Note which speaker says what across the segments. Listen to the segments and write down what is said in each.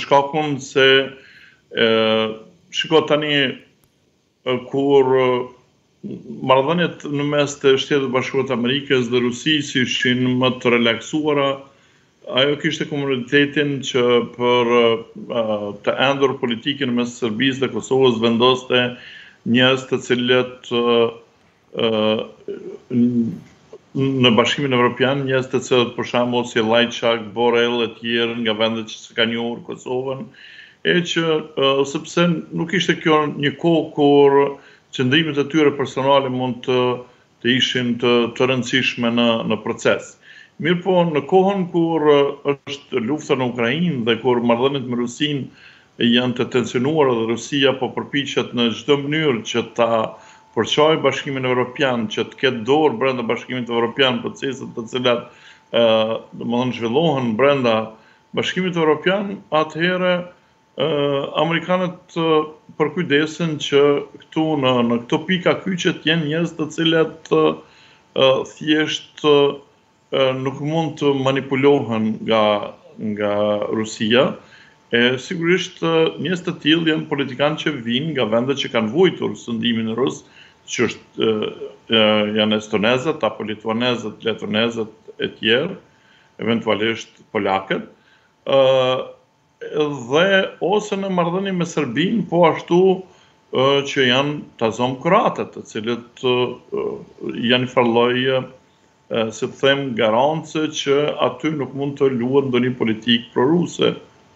Speaker 1: shkakun se shiko tani kur marrëdhëniet në mes të Shtetit Bashkuar të Amerikës dhe Rusisë ishin më të relaksuara, ajo kishte komunitetin që për të endur politikën mes Serbisë dhe Kosovës vendoste njerëz të cilët në Bashkimin Evropian, njerëz të cilët për shembull si Lajçak, Borrell e tjerë nga vendet që ka njohur Kosovën, sepse nuk ishte kjo një kohë kur qëndrimet e tyre personale mund të ishin të rëndësishme në proces. Mirë po, në kohën kur është lufta në Ukrainë dhe kur marrëdhëniet me Rusinë janë të tensionuara dhe Rusia po përpiqet në çdo mënyrë që ta përçojë Bashkimin Evropian, që të ketë dorë brenda Bashkimit Evropian proceset të cilat domethënë zhvillohen brenda Bashkimit Evropian, atëherë amerikanët përkujdesen që këtu në këto pika kyçe të jenë njerëz të cilët thjesht nuk mund të manipulohen nga Rusia. Sigurisht njerëz të tillë janë politikanë që vinë nga vendet që kanë vujtur sundimin rus, që janë estonezët apo lituanezët, letonezët e tjerë, eventualisht polakët. Dhe ose në marrëdhënie me Serbinë, po ashtu që janë tazom kroatët, të cilët janë një farë lloj, si të them, garance që aty nuk mund të luhet ndonjë politikë proruse.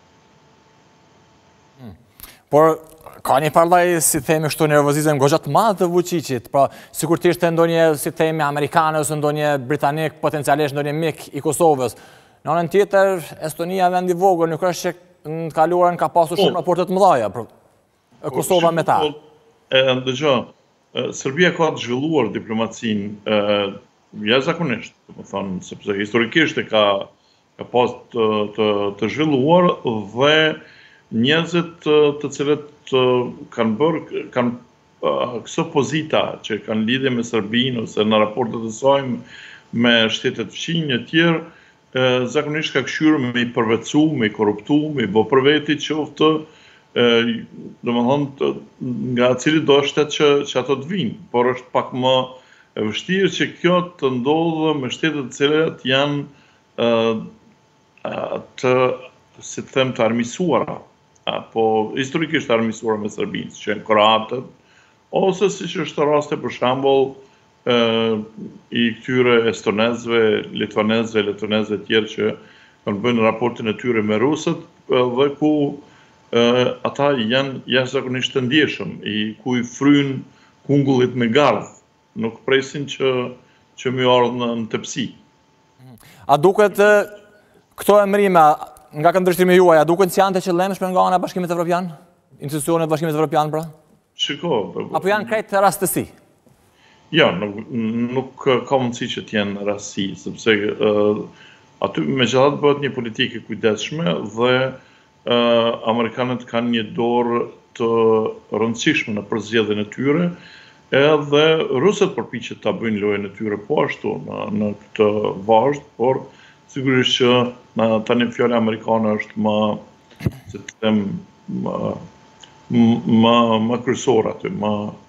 Speaker 2: Por ka një farë lloj, si themi kështu, nervozizëm goxha të madh të Vučićit, pra sikur të ishte ndonjë, si themi, amerikan ose ndonjë britanik, potencialisht ndonjë mik i Kosovës. Në anën tjetër, Estonia vend i vogël, nuk është që në kaluarën ka pasur shumë raporte të mëdha për Kosova me ta.
Speaker 1: Dëgjoj, Serbia ka të zhvilluar diplomacinë jashtëzakonisht, domethënë, sepse historikisht ka pas të zhvilluar dhe njerëzit të cilët kanë këso pozita që kanë lidhje me Serbinë ose në raportet e saj me shtetet fqinj e tjerë, zakonisht ka këshyrë me i përvetësu, me i korruptu, me i bë për veti qoftë, domethënë nga cili do shtet që ato të vinë, por është pak më e vështirë që kjo të ndodhë me shtetet të cilat janë si të them, të armisuara, apo historikisht armisuara me Serbinë, që janë kroatët, ose siç është rasti për shembull i këtyre estonezëve, lituanezëve, letonezëve të tjerë që kanë bënë raportin e tyre me rusët dhe ku ata janë jashtëzakonisht të ndjeshëm, ku i fryn kungullit me gardh, nuk presin që më ardhë në tepsi.
Speaker 2: A duket këto emërime nga këndvështrimi juaj, a duket si janë të qëllimshme nga ana e Bashkimit Evropian? Institucionet e Bashkimit Evropian, pra?
Speaker 1: Shiko.
Speaker 2: Apo janë krejt rastësi?
Speaker 1: Ja, nuk ka mundësi që t'jenë rastësi, sepse aty megjithatë bëhet një politikë e kujdesshme dhe amerikanët kanë një dorë të rëndësishme në përzgjedhjen e tyre, edhe rusët përpiqet ta bëjnë lojën e tyre po ashtu në këtë vazhd, por sigurisht që tani fjala amerikane është më, si të them, më kryesore aty, më